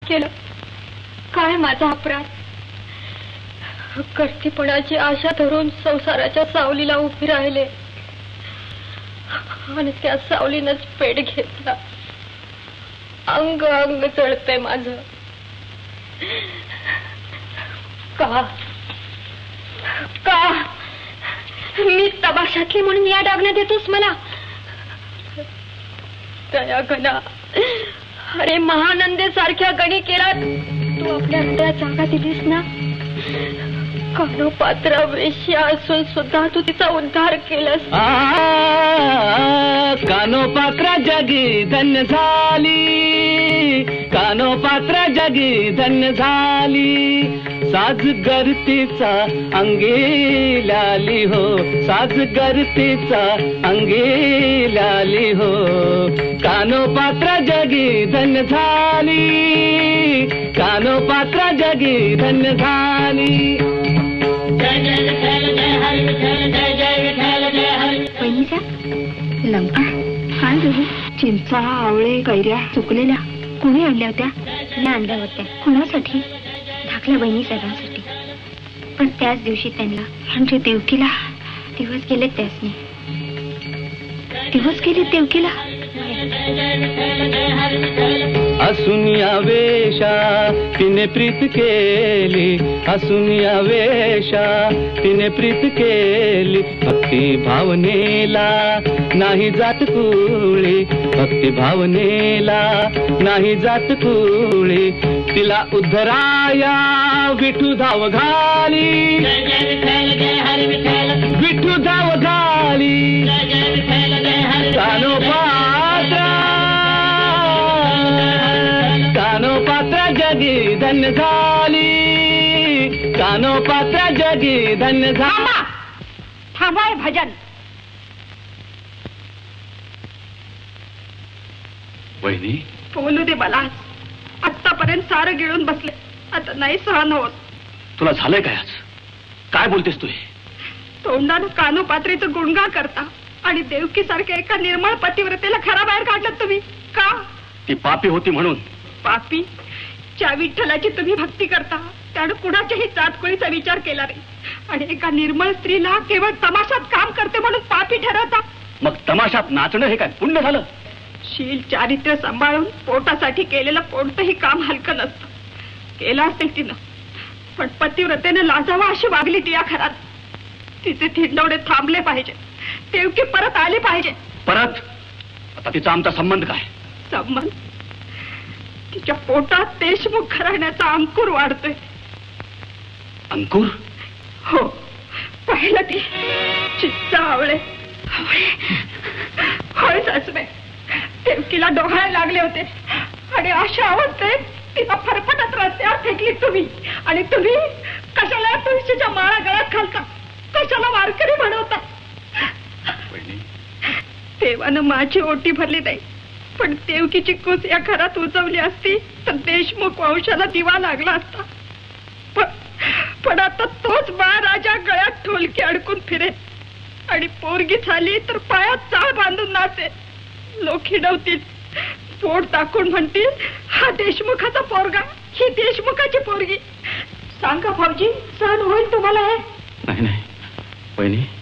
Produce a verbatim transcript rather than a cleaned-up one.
केलं? काय माझा अपराध? करतीपणाची आशा धरून संसाराच्या सावलीला उभी राहिले आणि त्या सावलीनंच पेट घेतला. अंग अंग जळतंय माझं. का का मी तमाशातली म्हणून या डागण्यात येतोस मला? दया गणा, अरे महानंदे सारख्या गणिकेला तू आपल्या हृदयात जागा दिलीस ना. कानोपात्रा वेश्या असून सुद्धा तू तिचा उद्धार केलास. कानोपात्रा जगी धन्य झाली, कानोपात्रा जगी धन्य झाली. साज गर्तीचा अंगी लाली हो, साज गर्तीचा अंगी लाली हो. कानोपात्रा जगी धन्य झाली, कानोपात्रा जगी धन्य झाली. वहिनीचा लंका काय झालं? चिंचा, आवळे, कैऱ्या चुकलेल्या कोणी आणल्या होत्या? मी आणल्या होत्या. कोणासाठी? धाकल्या बहिणी साहेबांसाठी. पण त्याच दिवशी त्यांना म्हणजे देवकीला दिवस गेले. त्यासनी दिवस गेले देवकीला. असुनिया वेशा तिने प्रीत केली, असुनिया वेशा तिने प्रीत केली. भक्ती भावनेला नाही जात कुळी, भक्ती भावनेला नाही जात कुळी. तिला उद्धराया विठू धाव घाली, विठू धाव घाली. कानोपात्रा कानोपात्रा जगी धन्य झाली, कानोपात्रा जगी धन्य झाली. थांबाय भजन. वहिनी बोलू दे मला. आतापर्यंत सारं गिळून बसले, आता नाही सहन होत. तुला झालंय काय? आज काय बोलतेस तू? तोंडानं कानोपात्रेचं गुणगान करता आणि देवकी सारख्या एका निर्मळ पतिव्रतेला घराबाहेर काढलं तुम्ही. का? ती पापी होती म्हणून. पापी? ज्या विठ्ठलाची तुम्ही भक्ती करता त्यानं कुणाच्याही जातकुळीचा विचार केला नाही आणि एका निर्मळ स्त्रीला केवळ तमाशात काम करते म्हणून पापी ठरवता. मग तमाशात नाचणं हे काय पुण्य झालं? शील चारित्र्य सांभाळून पोटासाठी केलेलं कोणतंही काम हलकं नसतं. केलं असेल तिनं, पण पतिव्रतेने लाजावा अशी वागली ती या घरात. तिचे थिंडवडे थांबले पाहिजे, देवकी परत आली पाहिजे. परत? आता तिचा आमचा संबंध काय? संबंध? तिच्या पोटात देशमुख घराण्याचा अंकुर वाढतोय. अंकुर? हो, पाहिलं ती चिंचा, आवळे. होय सासूबाई, देवकीला डोहाळे लागले होते आणि अशा अवस्थेत तिला फरफटत रस्त्यावर फेकली तुम्ही. आणि तुम्ही कशाला तुळशीच्या माळा गळ्यात घालता, कशाला वारकरी बनवता. देवानं माझी ओटी भरली नाही, पण देवकीची कूस या घरात उजवली असती तर देशमुख वंशाला दिवा लागला असता. पण आता तोच बाळ राजा गळ्यात ढोलकी अडकून फिरे आणि पोरगी झाली तर पायात चाळ बांधून नाचे. लोक हिडवतील, पोट टाकून म्हणतील हा देशमुखाचा पोरगा, ही देशमुखाची पोरगी. सांगा भाऊजी, सहन होईल तुम्हाला हे? नाही नाही वहिनी,